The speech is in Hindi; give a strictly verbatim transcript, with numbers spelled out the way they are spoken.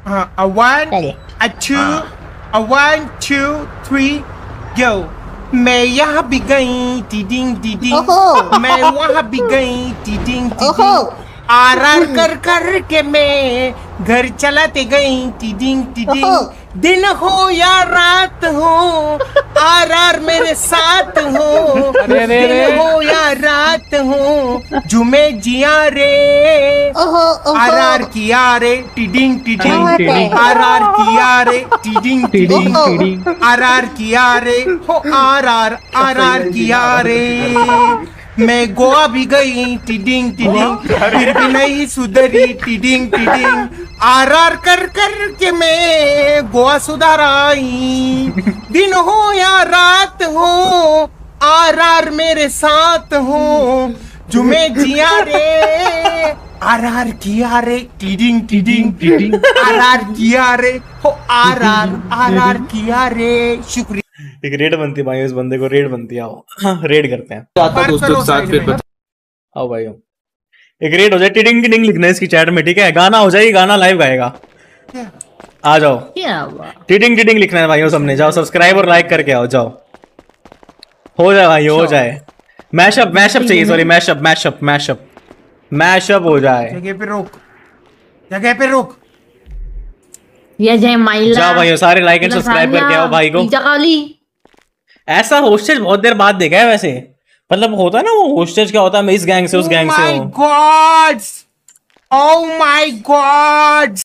a one, a two, a one, two, three, go. मैं यहाँ भी गई टीडिंग टीडिंग, मैं वहाँ भी गई टीडिंग टीडिंग, आर आर कर कर के मैं घर चलाते गई टीडिंग टीडिंग, दिन हो या रात हो आर आर मेरे साथ हो, दिन हो या रात हो जुमे जिया रे, आर आर किया रे टीडिंग टीडिंग, आर आर किया रे टीडिंग टीडिंग, आर आर किया रे हो आर आर आर आर किया रे, मैं गोवा भी गई टीडिंग टीडिंग फिर भी नहीं सुधरी टीडिंग टीडिंग, आर आर कर कर के मैं गोवा सुधार आई, दिन हो या रात हो आर आर मेरे साथ हो जुमे जिया रे, आर आर किया रे टीडिंग टीडिंग टीडिंग, आर आर किया रे हो आर आर आर आर किया रे। शुक्रिया। एक रेड बनती है भाई, इस बंदे को रेड बनती है। आओ रेड करते हैं। आता दोस्तों के साथ फिर आओ भाई, एक रेड हो जाए। टिडिंग टिडिंग लिखना है इसकी चैट में, ठीक है? गाना हो जाएगी, गाना लाइव गाएगा। आ जाओ, टिडिंग टिडिंग लिखना है भाइयों सबने। जाओ सब्सक्राइब और लाइक करके आओ। जाओ हो जाए भाई, हो जाए। मैशअप मैशअप चाहिए, sorry mashup mashup mashup mashup हो जाए। जगह पे रोक, जगह पे रोक। ये जय माइला। जाओ भाइयों सारे लाइक एंड सब्सक्राइब करके आओ भाई को। ऐसा होस्टेज बहुत देर बाद देखा है वैसे, मतलब होता है ना वो होस्टेज क्या होता है, मैं इस गैंग से उस गैंग से हूँ। Oh my god, oh my God.